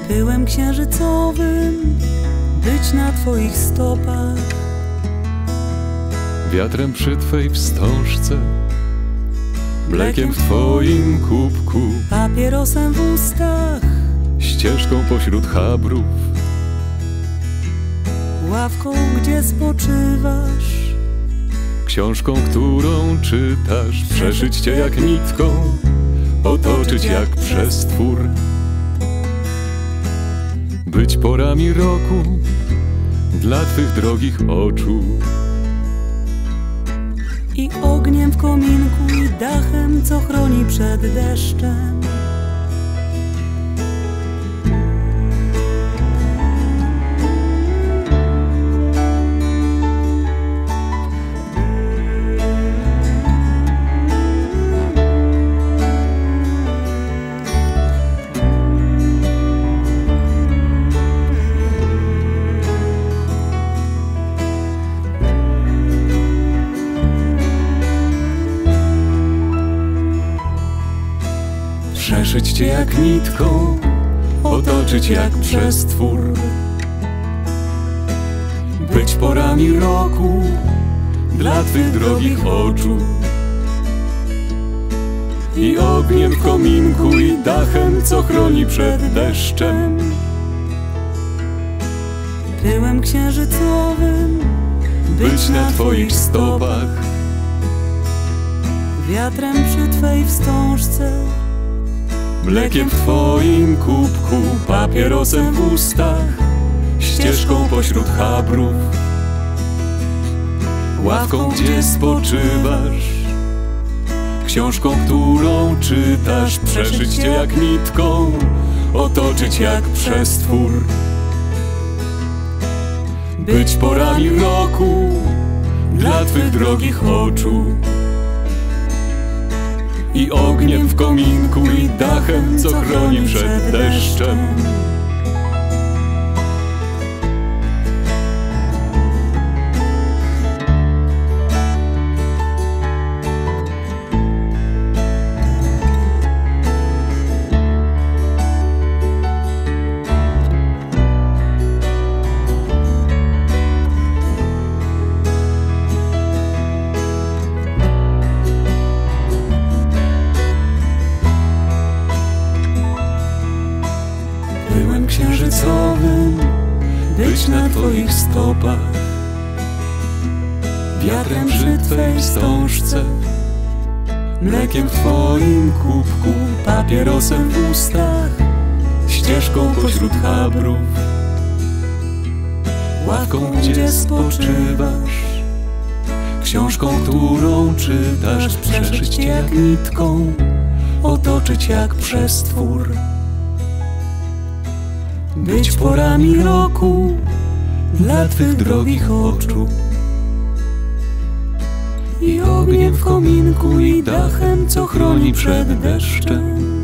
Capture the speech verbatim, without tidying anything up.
Pyłem księżycowym być na twoich stopach, wiatrem przy twej wstążce, mlekiem w twoim kubku, papierosem w ustach, ścieżką pośród chabrów, ławką, gdzie spoczywasz, książką, którą czytasz, przeszyć cię jak nitką, otoczyć jak przestwór, być porami roku dla twych drogich oczu i ogniem w kominku, i dachem, co chroni przed deszczem. Przeszyć cię jak nitką, otoczyć jak przestwór, być porami roku dla twych drogich oczu i ogniem w kominku, i dachem, co chroni przed deszczem. Pyłem księżycowym Być na twoich stopach, wiatrem przy twej wstążce, mlekiem w twoim kubku, papierosem w ustach, ścieżką pośród chabrów, ławką, gdzie spoczywasz, książką, którą czytasz, przeszyć cię jak nitką, otoczyć jak przestwór, być porami roku dla twych drogich oczu i ogniem w kominku, i dachem, co chroni przed deszczem. Pyłem księżycowym być na twoich stopach, wiatrem przy twej wstążce, mlekiem w twoim kubku, papierosem w ustach, ścieżką pośród chabrów, ławką, gdzie spoczywasz, książką, którą czytasz, przeszyć cię jak nitką, otoczyć jak przestwór, być porami roku dla twych drogich oczu i ogniem w kominku, i dachem, co chroni przed deszczem.